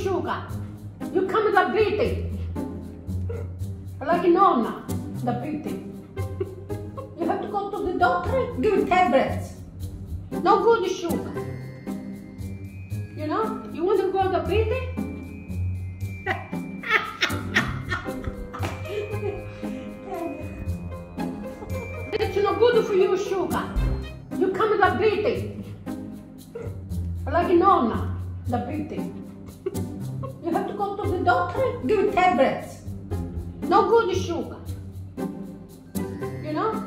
sugar. You come da beating. Like nonna, the beating. You have to go to the doctor, give tablets. No good sugar. You know, you want to go to beating? It's not good for you, sugar. You come da beating. Like nonna, the beating. You have to go to the doctor, give tablets. No good sugar. You know?